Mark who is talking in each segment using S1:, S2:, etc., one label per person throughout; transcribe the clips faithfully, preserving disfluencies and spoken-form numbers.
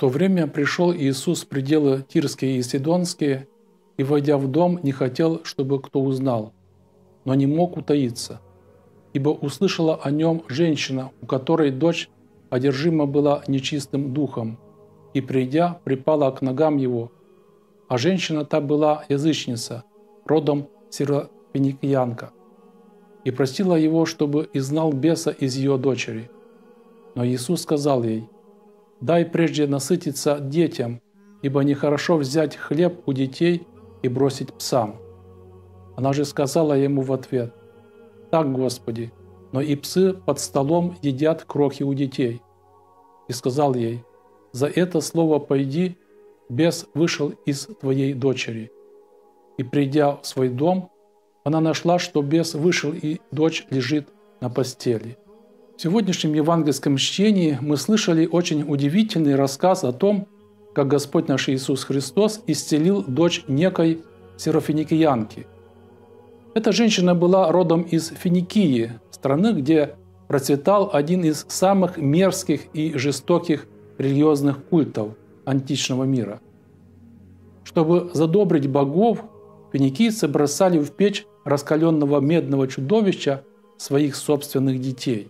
S1: то время пришел Иисус в пределы Тирские и Сидонские, и, войдя в дом, не хотел, чтобы кто узнал, но не мог утаиться, ибо услышала о нем женщина, у которой дочь одержима была нечистым духом, и, придя, припала к ногам его. А женщина та была язычница, родом сирофиникиянка, и просила его, чтобы изгнал беса из ее дочери. Но Иисус сказал ей: «Дай прежде насытиться детям, ибо нехорошо взять хлеб у детей и бросить псам». Она же сказала ему в ответ: «Так, Господи, но и псы под столом едят крохи у детей». И сказал ей: «За это слово пойди, бес вышел из твоей дочери». И, придя в свой дом, она нашла, что бес вышел, и дочь лежит на постели. В сегодняшнем евангельском чтении мы слышали очень удивительный рассказ о том, как Господь наш Иисус Христос исцелил дочь некой сирофиникиянки. Эта женщина была родом из Финикии, страны, где процветал один из самых мерзких и жестоких религиозных культов античного мира. Чтобы задобрить богов, финикийцы бросали в печь раскаленного медного чудовища своих собственных детей.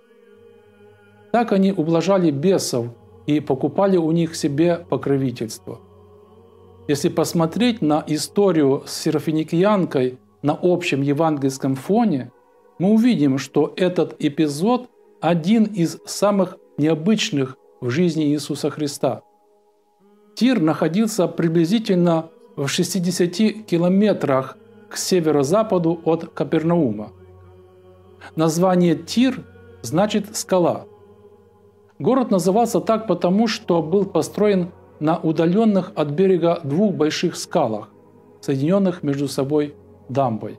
S1: Так они ублажали бесов и покупали у них себе покровительство. Если посмотреть на историю с сирофиникиянкой на общем евангельском фоне, мы увидим, что этот эпизод один из самых необычных в жизни Иисуса Христа. Тир находился приблизительно в шестидесяти километрах к северо-западу от Капернаума. Название Тир значит «скала». Город назывался так потому, что был построен на удаленных от берега двух больших скалах, соединенных между собой дамбой.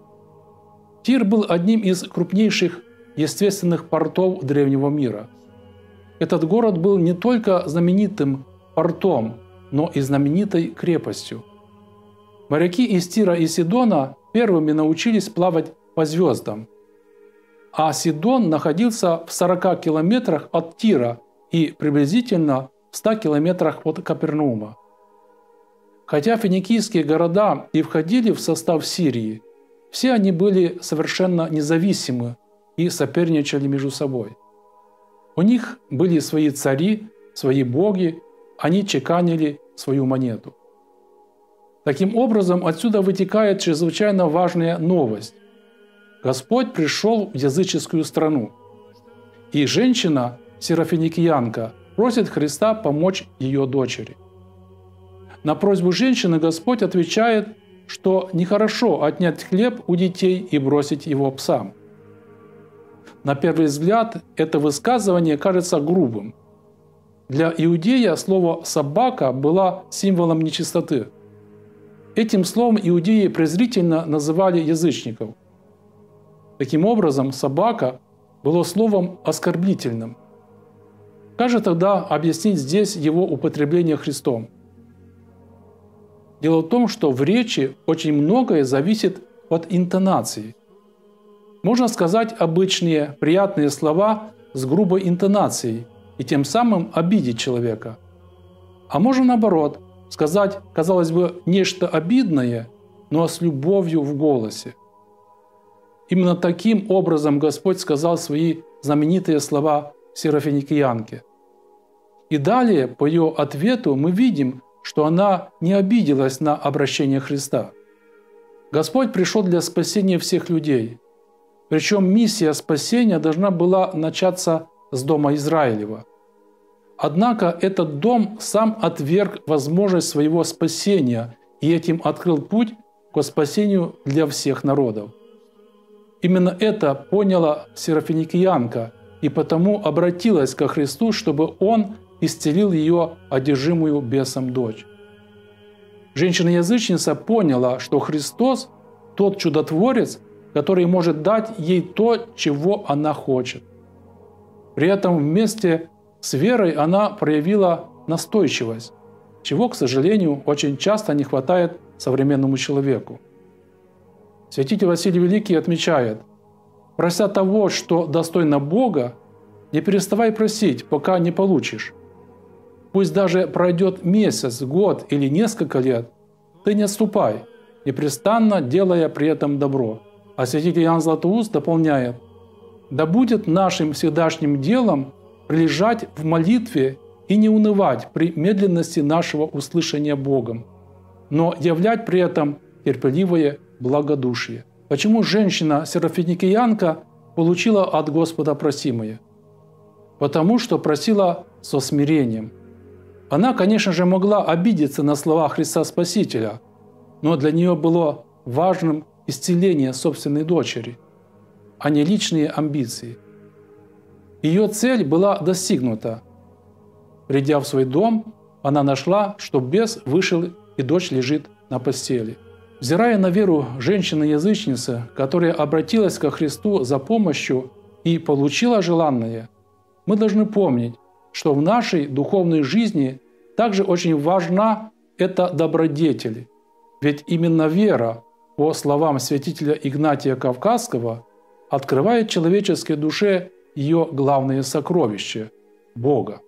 S1: Тир был одним из крупнейших естественных портов древнего мира. Этот город был не только знаменитым портом, но и знаменитой крепостью. Моряки из Тира и Сидона первыми научились плавать по звездам, а Сидон находился в сорока километрах от Тира и приблизительно в ста километрах от Капернаума. Хотя финикийские города и входили в состав Сирии, все они были совершенно независимы и соперничали между собой. У них были свои цари, свои боги, они чеканили свою монету. Таким образом, отсюда вытекает чрезвычайно важная новость. Господь пришел в языческую страну, и женщина, сирофиникиянка, просит Христа помочь ее дочери. На просьбу женщины Господь отвечает, что нехорошо отнять хлеб у детей и бросить его псам. На первый взгляд, это высказывание кажется грубым. Для иудея слово «собака» было символом нечистоты. Этим словом иудеи презрительно называли язычников. Таким образом, собака было словом оскорбительным. Как же тогда объяснить здесь его употребление Христом? Дело в том, что в речи очень многое зависит от интонации. Можно сказать обычные, приятные слова с грубой интонацией и тем самым обидеть человека. А можно наоборот, сказать, казалось бы, нечто обидное, но с любовью в голосе. Именно таким образом Господь сказал свои знаменитые слова сирофиникиянке. И далее, по ее ответу, мы видим, что она не обиделась на обращение Христа. Господь пришел для спасения всех людей. Причем миссия спасения должна была начаться с дома Израилева. Однако этот дом сам отверг возможность своего спасения и этим открыл путь к спасению для всех народов. Именно это поняла сирофиникиянка и потому обратилась ко Христу, чтобы Он исцелил ее одержимую бесом дочь. Женщина-язычница поняла, что Христос – тот чудотворец, который может дать ей то, чего она хочет. При этом вместе с верой она проявила настойчивость, чего, к сожалению, очень часто не хватает современному человеку. Святитель Василий Великий отмечает: «Прося того, что достойно Бога, не переставай просить, пока не получишь. Пусть даже пройдет месяц, год или несколько лет, ты не отступай, непрестанно делая при этом добро. А святитель Иоанн Златоуст дополняет: «Да будет нашим всегдашним делом прилежать в молитве и не унывать при медленности нашего услышания Богом, но являть при этом терпеливое благодушие». Почему женщина серафиникиянка получила от Господа просимое? Потому что просила со смирением. Она, конечно же, могла обидеться на слова Христа Спасителя, но для нее было важным исцеление собственной дочери, а не личные амбиции. Ее цель была достигнута. Придя в свой дом, она нашла, что бес вышел и дочь лежит на постели. Взирая на веру женщины-язычницы, которая обратилась ко Христу за помощью и получила желанное, мы должны помнить, что в нашей духовной жизни также очень важна эта добродетель. Ведь именно вера, по словам святителя Игнатия Кавказского, открывает человеческой душе ее главное сокровище – Бога.